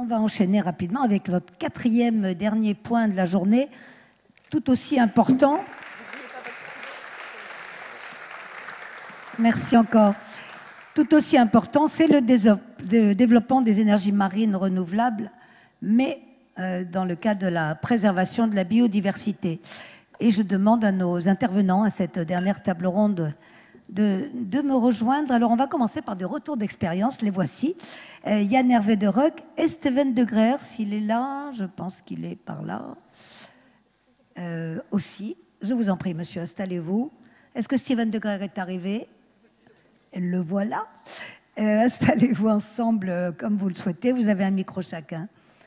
On va enchaîner rapidement avec votre quatrième dernier point de la journée, tout aussi important. Merci encore. Tout aussi important, c'est le développement des énergies marines renouvelables, mais dans le cadre de la préservation de la biodiversité. Et je demande à nos intervenants à cette dernière table ronde de me rejoindre. Alors, on va commencer par des retours d'expérience. Les voici. Yann Hervé de Rock et Steven de Grers, s'il est là. Je pense qu'il est par là. Aussi. Je vous en prie, monsieur, installez-vous. Est-ce que Steven de Grers est arrivé? Le voilà. Installez-vous ensemble comme vous le souhaitez. Vous avez un micro chacun.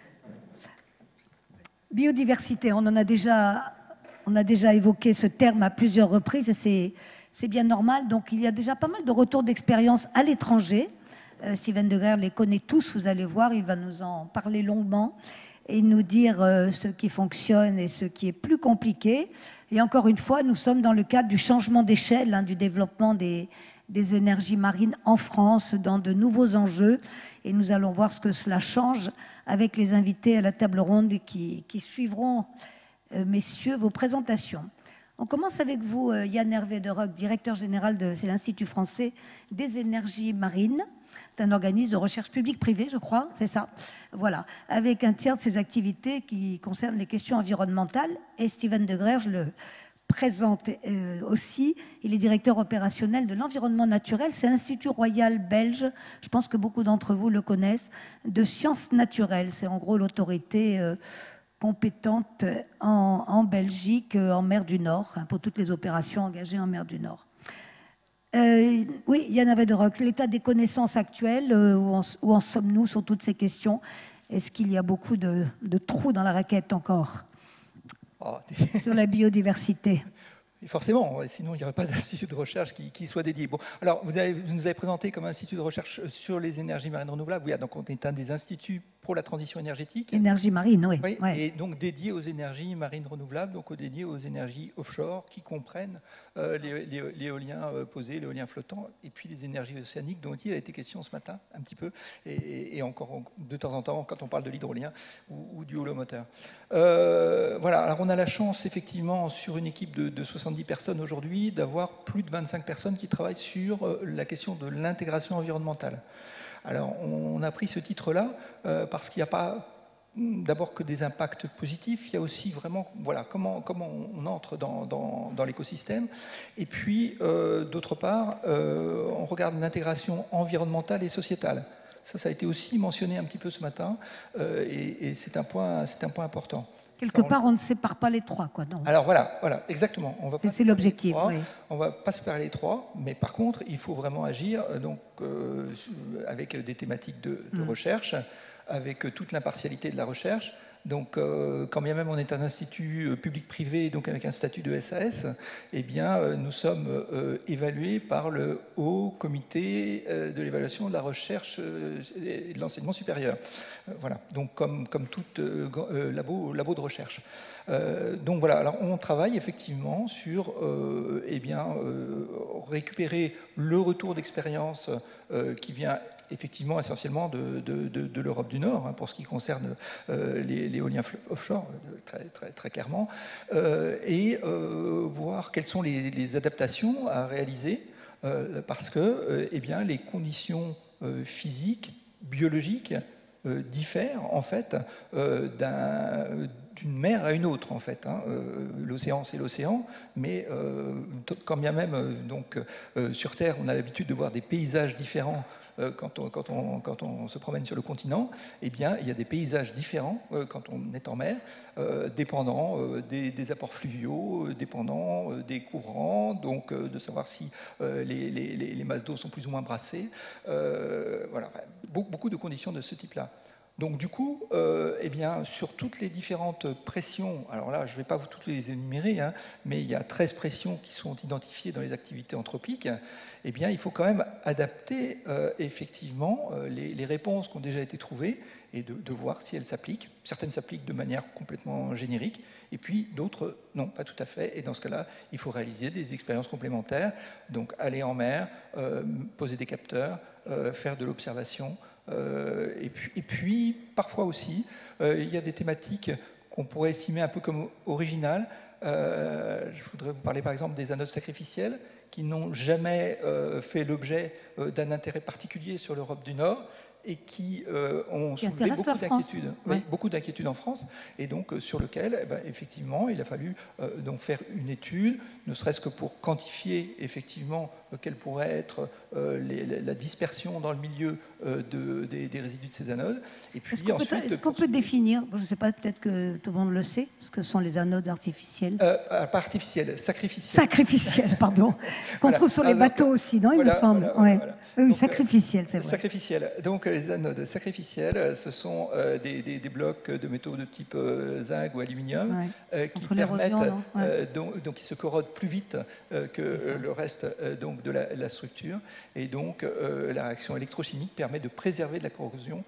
Biodiversité, on a déjà évoqué ce terme à plusieurs reprises et c'est bien normal. Donc, il y a déjà pas mal de retours d'expérience à l'étranger. Steven de Grers les connaît tous, vous allez voir. Il va nous en parler longuement et nous dire ce qui fonctionne et ce qui est plus compliqué. Et encore une fois, nous sommes dans le cadre du changement d'échelle, du développement des énergies marines en France, dans de nouveaux enjeux. Et nous allons voir ce que cela change avec les invités à la table ronde qui suivront, messieurs, vos présentations. On commence avec vous, Yann Hervé de Rock, directeur général de l'Institut français des énergies marines. C'est un organisme de recherche publique-privée, je crois, c'est ça. Voilà, avec un tiers de ses activités qui concernent les questions environnementales. Et Steven de Grers, je le présente aussi. Il est directeur opérationnel de l'environnement naturel. C'est l'Institut royal belge, je pense que beaucoup d'entre vous le connaissent, de sciences naturelles. C'est en gros l'autorité compétente en Belgique, en mer du Nord, pour toutes les opérations engagées en mer du Nord. Oui, Yann Hervé de Rock, l'état des connaissances actuelles, où en sommes-nous sur toutes ces questions? Est-ce qu'il y a beaucoup de trous dans la raquette encore sur la biodiversité? Et forcément, sinon il n'y aurait pas d'institut de recherche qui soit dédié. Bon, alors vous nous avez présenté comme institut de recherche sur les énergies marines renouvelables. Oui, donc on est un des instituts pour la transition énergétique. Énergie marine, oui. Oui, ouais. Et donc dédié aux énergies marines renouvelables, donc dédié aux énergies offshore qui comprennent l'éolien posé, l'éolien flottant, et puis les énergies océaniques dont il a été question ce matin un petit peu, et encore de temps en temps quand on parle de l'hydrolien ou du holomoteur. Voilà, alors on a la chance effectivement sur une équipe de 70 personnes aujourd'hui d'avoir plus de 25 personnes qui travaillent sur la question de l'intégration environnementale. Alors, on a pris ce titre-là parce qu'il n'y a pas d'abord que des impacts positifs, il y a aussi vraiment voilà, comment on entre dans l'écosystème. Et puis, d'autre part, on regarde l'intégration environnementale et sociétale. Ça a été aussi mentionné un petit peu ce matin, et c'est un point important. Quelque part, on ne sépare pas les trois, quoi. Non. Alors voilà, exactement. C'est l'objectif. Oui. On ne va pas séparer les trois, mais par contre, il faut vraiment agir avec des thématiques de recherche, avec toute l'impartialité de la recherche. Donc, quand bien même on est un institut public-privé, donc avec un statut de SAS, eh bien, nous sommes évalués par le Haut Comité de l'évaluation de la recherche et de l'enseignement supérieur. Voilà, donc comme tout labo de recherche. Donc voilà, alors on travaille effectivement sur récupérer le retour d'expérience qui vient effectivement essentiellement de l'Europe du Nord, pour ce qui concerne l'éolien offshore, très clairement, et voir quelles sont les adaptations à réaliser, parce que les conditions physiques, biologiques, diffèrent en fait d'une mer à une autre, en fait. L'océan, c'est l'océan, mais quand bien même sur Terre, on a l'habitude de voir des paysages différents. Quand on se promène sur le continent, eh bien, il y a des paysages différents quand on est en mer, dépendant des apports fluviaux, dépendant des courants, donc de savoir si les masses d'eau sont plus ou moins brassées. Voilà, enfin, beaucoup de conditions de ce type-là. Donc du coup, sur toutes les différentes pressions, alors là je ne vais pas toutes les énumérer, mais il y a 13 pressions qui sont identifiées dans les activités anthropiques, eh bien il faut quand même adapter effectivement les réponses qui ont déjà été trouvées et de voir si elles s'appliquent. Certaines s'appliquent de manière complètement générique, et puis d'autres non, pas tout à fait. Et dans ce cas-là, il faut réaliser des expériences complémentaires, donc aller en mer, poser des capteurs, faire de l'observation, Et puis, parfois aussi, il y a des thématiques qu'on pourrait estimer un peu comme originales. Je voudrais vous parler par exemple des anodes sacrificielles qui n'ont jamais fait l'objet d'un intérêt particulier sur l'Europe du Nord et qui ont soulevé beaucoup d'inquiétudes en France, et donc sur lequel, effectivement, il a fallu donc faire une étude, ne serait-ce que pour quantifier effectivement quelle pourrait être la dispersion dans le milieu des résidus de ces anodes. Et puis est-ce qu'on peut définir, je ne sais pas, peut-être que tout le monde le sait, ce que sont les anodes artificielles? Pas artificielles, sacrificielles. Sacrificielles, pardon. Qu'on trouve sur les bateaux aussi, non, il me semble. Oui, sacrificielles, c'est vrai. Sacrificielles. Donc les anodes sacrificielles, ce sont des blocs de métaux de type zinc ou aluminium qui permettent, donc qui se corrodent plus vite que le reste donc de la structure, et donc la réaction électrochimique permet de préserver de la corrosion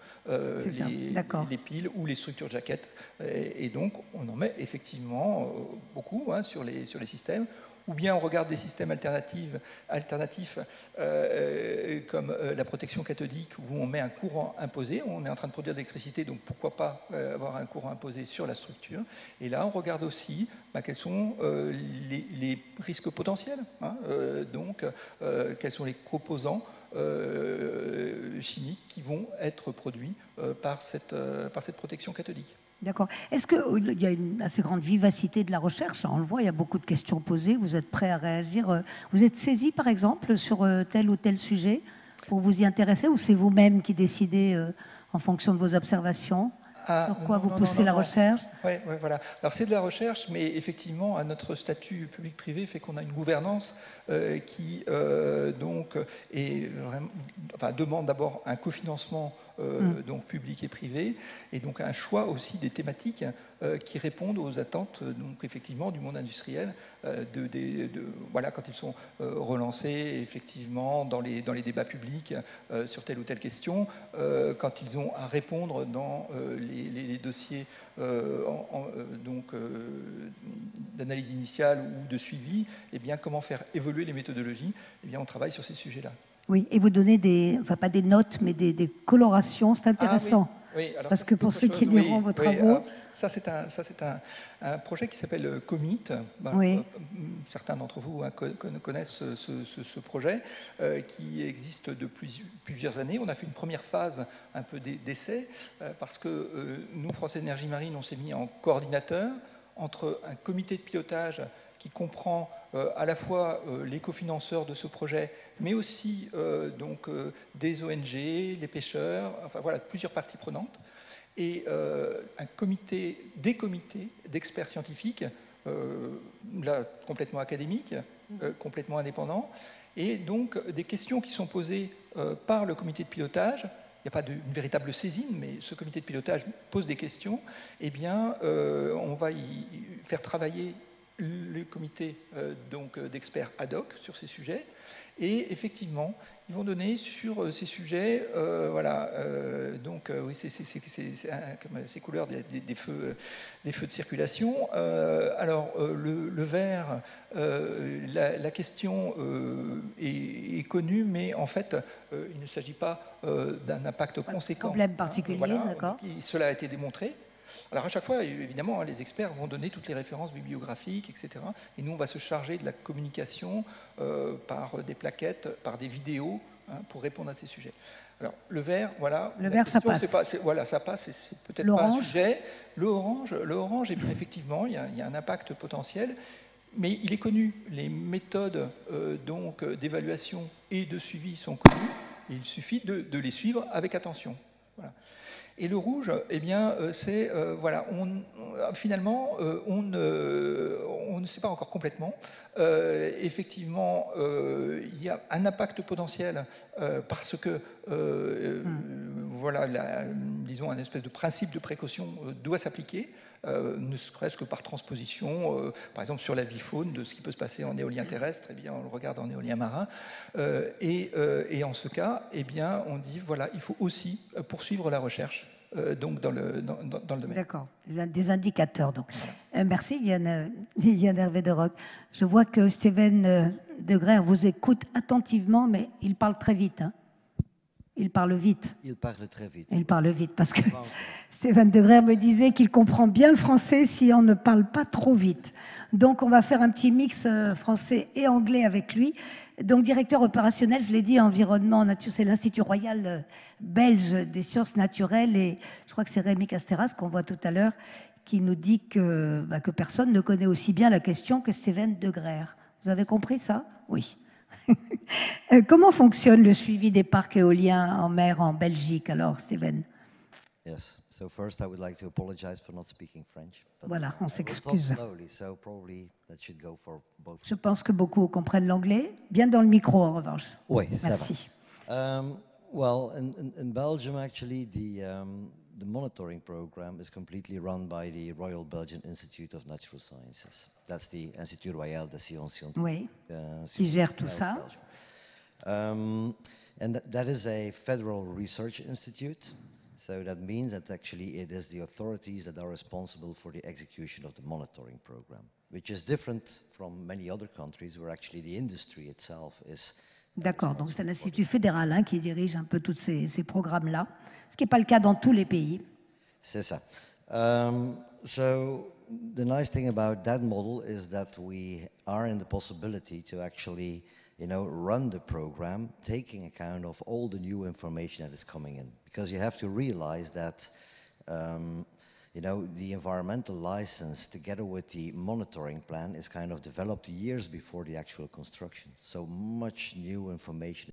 les piles ou les structures de jaquettes, et donc on en met effectivement beaucoup sur les systèmes. Ou bien on regarde des systèmes alternatifs comme la protection cathodique, où on met un courant imposé. On est en train de produire de l'électricité, donc pourquoi pas avoir un courant imposé sur la structure. Et là, on regarde aussi quels sont les risques potentiels, donc quels sont les composants chimiques qui vont être produits par cette protection cathodique. D'accord. Est-ce qu'il y a une assez grande vivacité de la recherche? On le voit, il y a beaucoup de questions posées. Vous êtes prêt à réagir? Vous êtes saisi, par exemple, sur tel ou tel sujet pour vous y intéresser, ou c'est vous-même qui décidez en fonction de vos observations? Sur quoi vous poussez la recherche? Oui, voilà. Alors c'est de la recherche, mais effectivement, notre statut public-privé fait qu'on a une gouvernance qui donc demande d'abord un cofinancement donc public et privé, et donc un choix aussi des thématiques qui répondent aux attentes donc effectivement du monde industriel, voilà, quand ils sont relancés effectivement dans les débats publics sur telle ou telle question, quand ils ont à répondre dans les dossiers d'analyse initiale ou de suivi, eh bien comment faire évoluer les méthodologies, eh bien on travaille sur ces sujets-là. Oui, et vous donnez pas des notes, mais des colorations, c'est intéressant. Oui, alors parce que pour ceux qui liront vos travaux... Ça, c'est un projet qui s'appelle Commit. Certains d'entre vous connaissent ce projet qui existe depuis plusieurs années. On a fait une première phase un peu d'essai parce que nous, France Énergie Marine, on s'est mis en coordinateur entre un comité de pilotage qui comprend à la fois les cofinanceurs de ce projet, mais aussi des ONG, les pêcheurs, enfin voilà, plusieurs parties prenantes, et des comités d'experts scientifiques, là complètement académiques, complètement indépendants, et donc des questions qui sont posées par le comité de pilotage. Il n'y a pas une véritable saisine, mais ce comité de pilotage pose des questions. Eh bien, on va y faire travailler le comité d'experts ad hoc sur ces sujets, et effectivement, ils vont donner sur ces sujets, oui, c'est comme ces couleurs des feux de circulation. Alors, le vert, la question est connue, mais en fait, il ne s'agit pas d'un impact conséquent. Problème particulier, d'accord. Cela a été démontré. Alors à chaque fois, évidemment, les experts vont donner toutes les références bibliographiques, etc. Et nous, on va se charger de la communication par des plaquettes, par des vidéos, pour répondre à ces sujets. Alors le vert, voilà. Le vert, ça passe. Ça passe, c'est peut-être pas un sujet. Le orange, et bien effectivement, il y a un impact potentiel, mais il est connu. Les méthodes d'évaluation et de suivi sont connues, et il suffit de les suivre avec attention. Voilà. Et le rouge, eh bien, c'est finalement, on ne sait pas encore complètement. Effectivement, il y a un impact potentiel parce que, disons, un espèce de principe de précaution doit s'appliquer. Ne serait-ce que par transposition, par exemple sur la vie faune de ce qui peut se passer en éolien terrestre, eh bien, on le regarde en éolien marin. Et en ce cas, eh bien, on dit, voilà, il faut aussi poursuivre la recherche donc dans le domaine. D'accord, des indicateurs. Donc. Merci Yann Hervé de Rock. Je vois que Steven de Grère vous écoute attentivement, mais il parle très vite. Hein. Il parle vite. Il parle très vite. Il parle vite parce que Steven de Gruyter me disait qu'il comprend bien le français si on ne parle pas trop vite. Donc on va faire un petit mix français et anglais avec lui. Donc directeur opérationnel, je l'ai dit, environnement nature, c'est l'Institut royal belge des sciences naturelles et je crois que c'est Rémi Casteras qu'on voit tout à l'heure qui nous dit que personne ne connaît aussi bien la question que Steven de Gruyter. Vous avez compris ça? Oui. Comment fonctionne le suivi des parcs éoliens en mer en Belgique, alors, Steven? Yes. So first, I would like to apologize for not speaking French. Voilà, on s'excuse. Je pense que beaucoup comprennent l'anglais. Bien dans le micro, en revanche. Oui, merci. Well, in Belgium, actually, the monitoring program is completely run by the Royal Belgian Institute of Natural Sciences. That's the Institut Royal des Sciences. Oui, qui gère tout ça. And that is a federal research institute. So that means that actually it is the authorities that are responsible for the execution of the monitoring program, which is different from many other countries where actually the industry itself is. D'accord, donc c'est l'Institut fédéral qui dirige un peu tous ces programmes-là, ce qui n'est pas le cas dans tous les pays. C'est ça. So the nice thing about that model is that we are in the possibility to actually, run the program, taking account of all the new information that is coming in. Because you have to realize that, the environmental license together with the monitoring plan is kind of developed years before the actual construction. So much new information.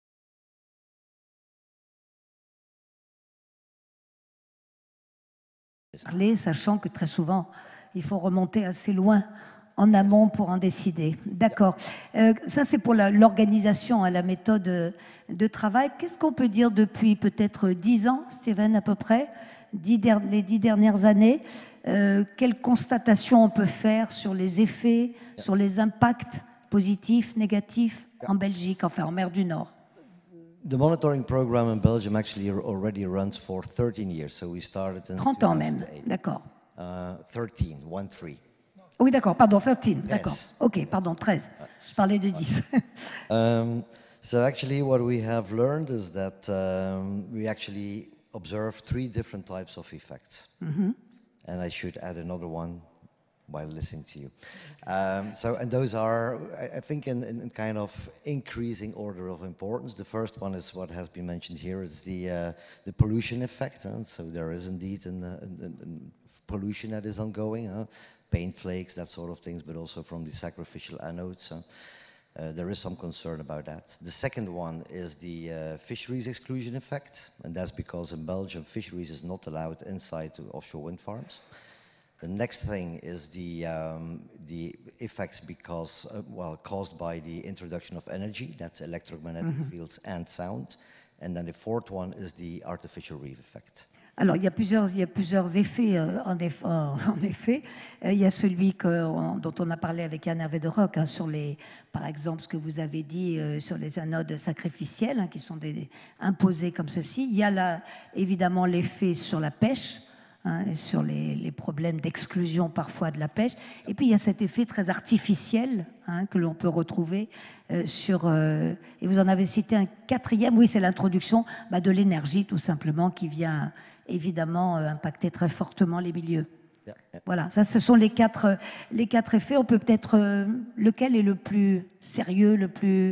Sachant que très souvent, il faut remonter assez loin en amont pour en décider. D'accord. Ça, c'est pour l'organisation, la méthode de travail. Qu'est-ce qu'on peut dire depuis peut-être 10 ans, Steven, à peu près, les 10 dernières années? Quelles constatations on peut faire sur les effets, sur les impacts positifs, négatifs en Belgique, enfin en mer du Nord? The monitoring program in Belgium actually already runs for 13 years. So we started in 30 ans même, d'accord. 13, 1-3. Oui, d'accord, pardon, 13, d'accord. Ok, pardon, 13. Je parlais de 10. So actually what we have learned is that we actually observe 3 different types of effects. And I should add another one while listening to you. And those are, I think, in kind of increasing order of importance. The first one is what has been mentioned here, is the pollution effect. So there is indeed pollution that is ongoing. Paint flakes, that sort of things, but also from the sacrificial anodes. There is some concern about that. The second one is the fisheries exclusion effect, and that's because in Belgium fisheries is not allowed inside the offshore wind farms. The next thing is the effects because, caused by the introduction of energy, that's electromagnetic fields and sound. And then the fourth one is the artificial reef effect. Alors, il y a plusieurs effets, en effet. Il y a celui dont on a parlé avec Yann Hervé de Rock, sur par exemple, ce que vous avez dit sur les anodes sacrificielles, qui sont imposées comme ceci. Il y a évidemment l'effet sur la pêche, et sur les problèmes d'exclusion parfois de la pêche. Et puis, il y a cet effet très artificiel que l'on peut retrouver et vous en avez cité un quatrième, oui, c'est l'introduction de l'énergie, tout simplement, qui vient évidemment impacter très fortement les milieux. Voilà, ça, ce sont les quatre effets. On peut peut-être lequel est le plus sérieux, le plus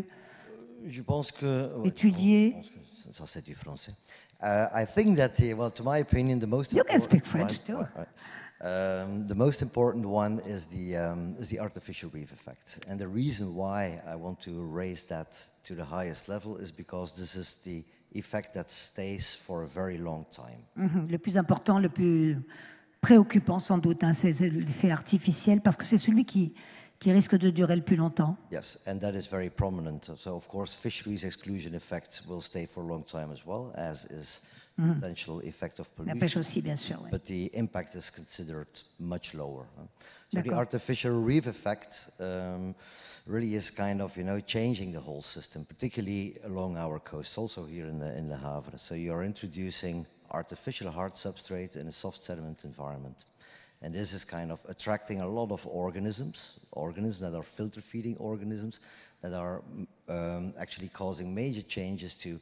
étudié? Je pense que ça, c'est du français. I think that, to my opinion, the most you can speak French too. The most important one is the artificial reef effect, and the reason why I want to raise that to the highest level is because this is the effect that stays for a very long time. Le plus important, le plus préoccupant sans doute, c'est l'effet artificiel, parce que c'est celui qui risque de durer le plus longtemps. Yes, and that is very prominent. So of course, fisheries exclusion effect will stay for a long time as well, as is potential effect of pollution. La pêche aussi, bien sûr. Oui. But the impact is considered much lower. So the artificial reef effect really is kind of, changing the whole system, particularly along our coast, also here in the Havre. So you are introducing artificial hard substrate in a soft sediment environment. And this is kind of attracting a lot of organisms that are filter feeding organisms that are actually causing major changes to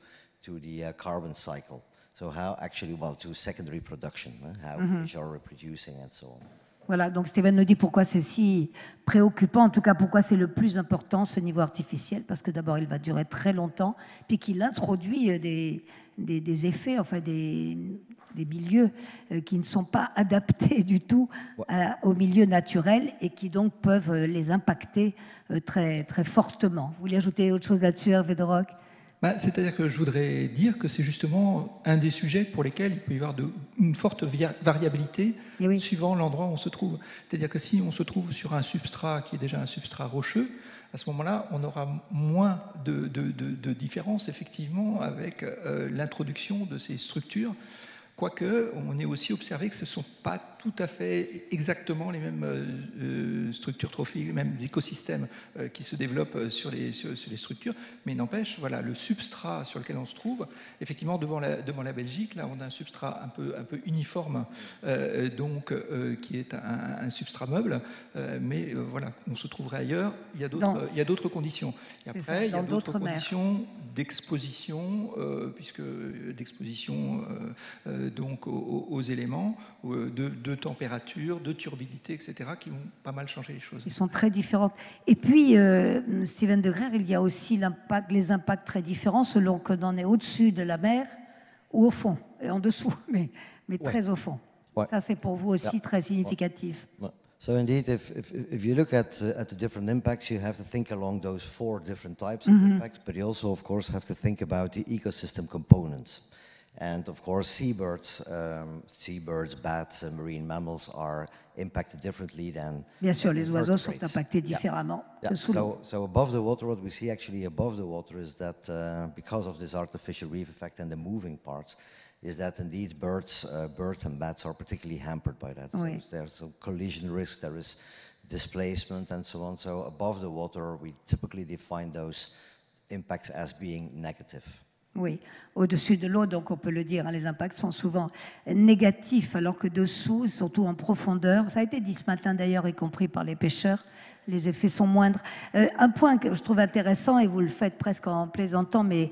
to the carbon cycle. So how actually, well, to secondary production, how fish are reproducing and so on. Voilà, donc Steven nous dit pourquoi c'est si préoccupant, en tout cas pourquoi c'est le plus important ce niveau artificiel, parce que d'abord il va durer très longtemps, puis qu'il introduit des effets, enfin des milieux qui ne sont pas adaptés du tout au milieu naturel et qui donc peuvent les impacter très, très fortement. Vous voulez ajouter autre chose là-dessus, Hervé de Rock? C'est-à-dire que je voudrais dire que c'est justement un des sujets pour lesquels il peut y avoir une forte variabilité suivant l'endroit où on se trouve. C'est-à-dire que si on se trouve sur un substrat qui est déjà un substrat rocheux, à ce moment-là, on aura moins de différence effectivement avec l'introduction de ces structures. Quoique, on ait aussi observé que ce ne sont pas tout à fait exactement les mêmes structures trophiques, les mêmes écosystèmes qui se développent sur les structures, mais n'empêche, voilà, le substrat sur lequel on se trouve, effectivement, devant la Belgique, là, on a un substrat un peu uniforme, qui est un substrat meuble, mais voilà, on se trouverait ailleurs, il y a d'autres conditions. Et après, il y a d'autres conditions d'exposition, donc aux éléments, de température, de turbidité, etc., qui vont pas mal changer les choses. Ils sont très différentes. Et puis, Steven de Gruyter, il y a aussi les impacts très différents selon que l'on est au-dessus de la mer ou au fond, et en dessous, mais très au fond. Ça, c'est pour vous aussi très significatif. So indeed, if you look at the different impacts, you have to think along those 4 different types of impacts, but you also, of course, have to think about the ecosystem components. And of course, seabirds, bats, and marine mammals are impacted differently than. Bien sûr, les oiseaux sont impactés différemment. So above the water, what we see actually above the water is that because of this artificial reef effect and the moving parts, is that indeed birds and bats are particularly hampered by that. So there's some collision risk, there is displacement and so on. So above the water, we typically define those impacts as being negative. Oui, au-dessus de l'eau, donc on peut le dire, hein, les impacts sont souvent négatifs, alors que dessous, surtout en profondeur, ça a été dit ce matin d'ailleurs, y compris par les pêcheurs, les effets sont moindres. Un point que je trouve intéressant, et vous le faites presque en plaisantant, mais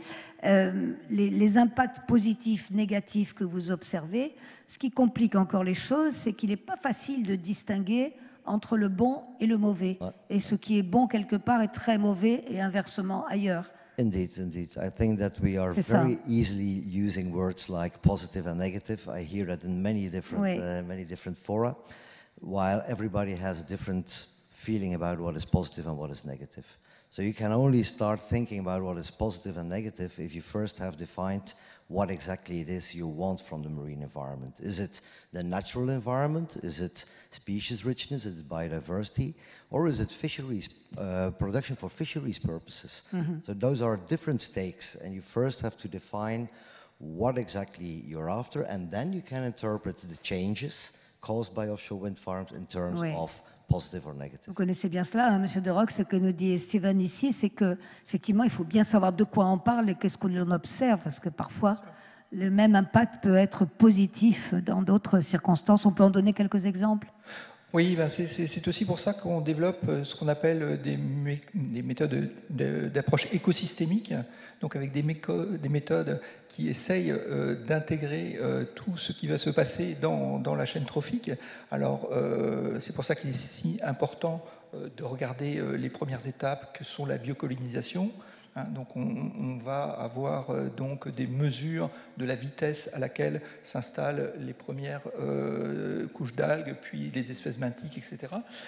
les impacts positifs, négatifs que vous observez, ce qui complique encore les choses, c'est qu'il n'est pas facile de distinguer entre le bon et le mauvais. Et ce qui est bon quelque part est très mauvais et inversement ailleurs. Indeed. I think that we are very easily using words like positive and negative. I hear that in many different fora, while everybody has a different feeling about what is positive and what is negative. So you can only start thinking about what is positive and negative if you first have defined what exactly it is you want from the marine environment. Is it the natural environment? Is it species richness? Is it biodiversity? Or is it fisheries, production for fisheries purposes? So those are different stakes, and you first have to define what exactly you're after, and then you can interpret the changes caused by offshore wind farms in terms of positive or negative. Vous connaissez bien cela, hein, Monsieur de Rock. Ce que nous dit Steven ici, c'est que effectivement, il faut bien savoir de quoi on parle et qu'est-ce qu'on observe, parce que parfois, le même impact peut être positif dans d'autres circonstances. On peut en donner quelques exemples? Oui, ben c'est aussi pour ça qu'on développe ce qu'on appelle des méthodes d'approche écosystémique, donc avec des méthodes qui essayent d'intégrer tout ce qui va se passer dans la chaîne trophique. Alors, c'est pour ça qu'il est si important de regarder les premières étapes que sont la biocolonisation. Donc on va avoir donc des mesures de la vitesse à laquelle s'installent les premières couches d'algues, puis les espèces benthiques, etc.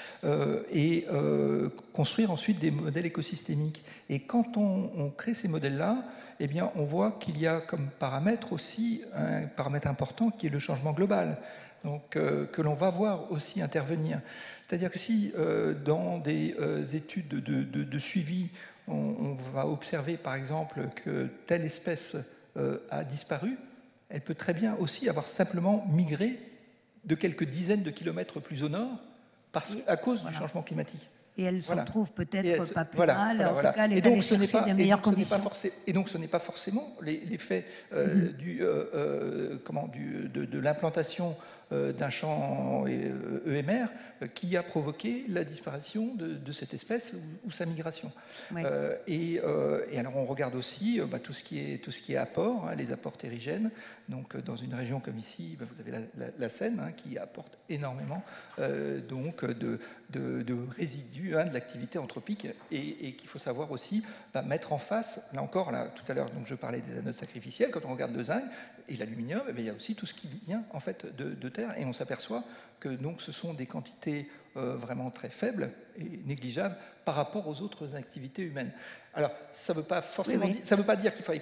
Et construire ensuite des modèles écosystémiques. Et quand on crée ces modèles-là, eh bien, on voit qu'il y a comme paramètre aussi un paramètre important qui est le changement global, donc, que l'on va voir aussi intervenir. C'est-à-dire que si dans des études de suivi, on va observer par exemple que telle espèce a disparu, elle peut très bien aussi avoir simplement migré de quelques dizaines de kilomètres plus au nord à cause du changement climatique. Et elle se trouve peut-être pas plus mal, en tout cas, elle est allée chercher des meilleures conditions. Et donc ce n'est pas forcément l'effet de l'implantation d'un champ EMR qui a provoqué la disparition de cette espèce ou sa migration. Oui. Et alors on regarde aussi tout ce qui est apport, les apports terrigènes. Donc dans une région comme ici, vous avez la Seine qui apporte énormément donc de résidus de l'activité anthropique et qu'il faut savoir aussi mettre en face, là encore, tout à l'heure donc je parlais des anodes sacrificielles, quand on regarde le zinc et l'aluminium, il y a aussi tout ce qui vient en fait de terre et on s'aperçoit que donc ce sont des quantités vraiment très faibles et négligeables par rapport aux autres activités humaines. Alors, ça ne veut pas forcément ça veut pas dire qu'il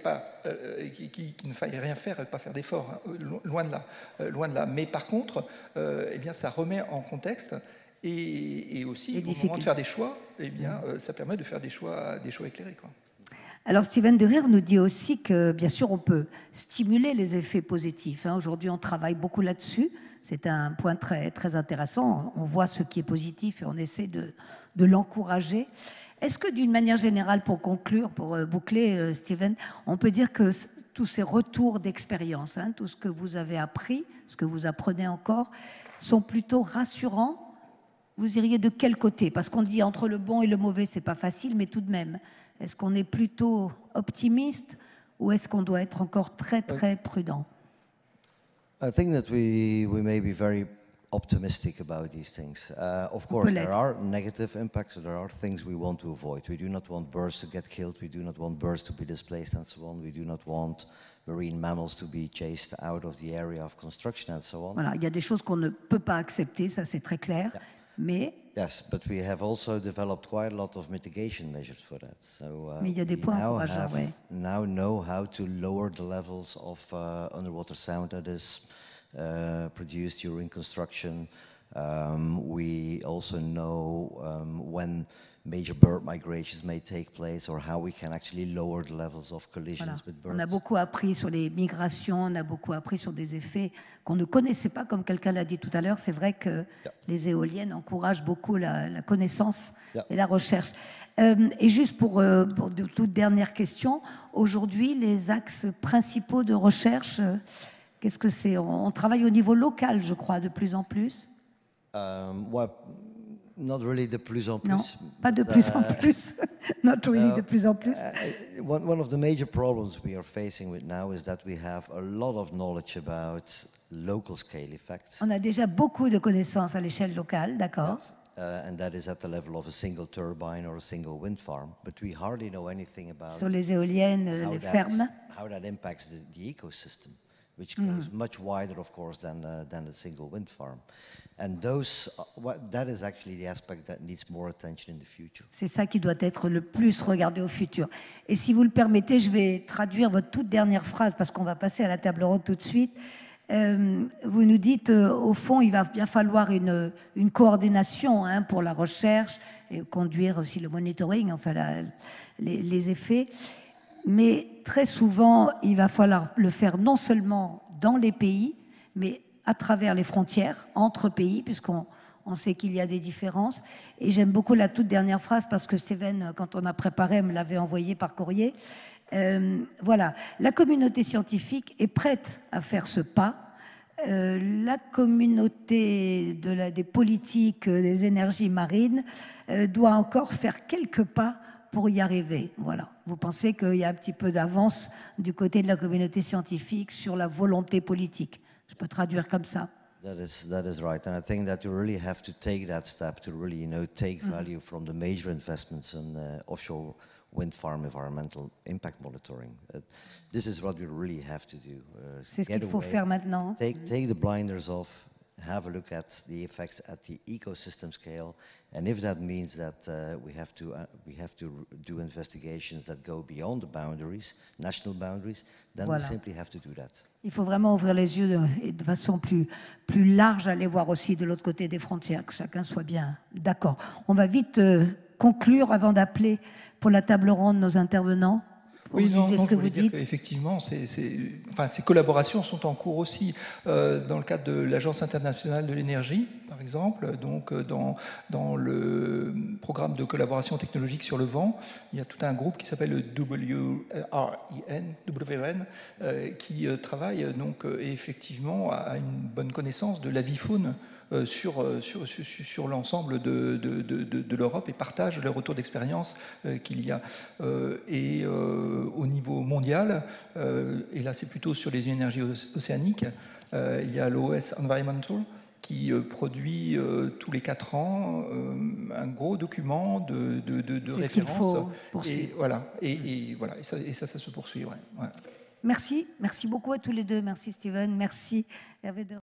ne faille rien faire et pas faire d'efforts, loin de là. Mais par contre, eh bien, ça remet en contexte et aussi au moment de faire des choix, eh bien, ça permet de faire des choix éclairés, quoi. Alors, Steven de Geer nous dit aussi que, bien sûr, on peut stimuler les effets positifs. Aujourd'hui, on travaille beaucoup là-dessus. C'est un point très, très intéressant. On voit ce qui est positif et on essaie de l'encourager. Est-ce que, d'une manière générale, pour conclure, pour boucler, Steven, on peut dire que tous ces retours d'expérience, tout ce que vous avez appris, ce que vous apprenez encore, sont plutôt rassurants? Vous iriez de quel côté? Parce qu'on dit entre le bon et le mauvais, c'est pas facile, mais tout de même. Est-ce qu'on est plutôt optimiste ou est-ce qu'on doit être encore très, très prudent? I think that we may be very optimistic about these things. Of course, there are negative impacts. There are things we want to avoid. We do not want birds to get killed. We do not want birds to be displaced and so on. We do not want marine mammals to be chased out of the area of construction and so on. Voilà, il y a des choses qu'on ne peut pas accepter, ça c'est très clair. Yeah. Mais yes, but we have also developed quite a lot of mitigation measures for that. So mais il y a des points encourageants, ouais. Now know how to lower the levels of underwater sound that is produced during construction. We also know when major bird migrations may take place or how we can actually lower the levels of collisions with birds. On a beaucoup appris sur les migrations, on a beaucoup appris sur des effets qu'on ne connaissait pas, comme quelqu'un l'a dit tout à l'heure. C'est vrai que les éoliennes encouragent beaucoup la connaissance et la recherche. Et juste pour de toute dernière question, aujourd'hui, les axes principaux de recherche, qu'est-ce que c'est? On travaille au niveau local, je crois, de plus en plus. Well, not really de plus en plus. Non, pas de plus en plus. Not really de plus en plus. One of the major problems we are facing with now is that we have a lot of knowledge about local scale effects. On a déjà beaucoup de connaissances à l'échelle locale, d'accord. Yes. And that is at the level of a single turbine or a single wind farm. But we hardly know anything about sur les éoliennes, les fermes. How that impacts the ecosystem, which goes much wider, of course, than a single wind farm. And that is actually the aspect that needs more attention in the future. C'est ça qui doit être le plus regardé au futur. Et si vous le permettez, je vais traduire votre toute dernière phrase parce qu'on va passer à la table ronde tout de suite. Vous nous dites, au fond, il va bien falloir une coordination pour la recherche et conduire aussi le monitoring, enfin les effets. Mais très souvent, il va falloir le faire non seulement dans les pays, mais à travers les frontières, entre pays, puisqu'on sait qu'il y a des différences. Et j'aime beaucoup la toute dernière phrase, parce que Steven, quand on a préparé, me l'avait envoyé par courrier. Voilà, la communauté scientifique est prête à faire ce pas. La communauté des politiques, des énergies marines, doit encore faire quelques pas pour y arriver. Voilà. Vous pensez qu'il y a un petit peu d'avance du côté de la communauté scientifique sur la volonté politique? Je peux traduire comme ça. That is right, and I think that you really have to take that step to really, take value from the major investments in offshore wind farm environmental impact monitoring. This is what we really have to do. C'est ce qu'il faut faire maintenant. Take the blinders off, have a look at the effects at the ecosystem scale, and if that means that we have to do investigations that go beyond the boundaries, national boundaries, then we simply have to do that. Il faut vraiment ouvrir les yeux et de façon plus large, aller voir aussi de l'autre côté des frontières, que chacun soit bien d'accord. On va vite conclure avant d'appeler pour la table ronde nos intervenants. Oui, non, juger non, ce que je voulais vous dire dites. qu'effectivement, enfin, ces collaborations sont en cours aussi dans le cadre de l'Agence internationale de l'énergie, par exemple. Donc, dans le programme de collaboration technologique sur le vent, il y a tout un groupe qui s'appelle le WRN, qui travaille donc effectivement à une bonne connaissance de l'avifaune sur l'ensemble de l'Europe et partage le retour d'expérience qu'il y a. Et au niveau mondial, et là c'est plutôt sur les énergies océaniques, il y a l'OS Environmental qui produit tous les 4 ans un gros document de référence. Et voilà, et ça se poursuit. Ouais. Merci beaucoup à tous les deux. Merci Steven, merci Hervé de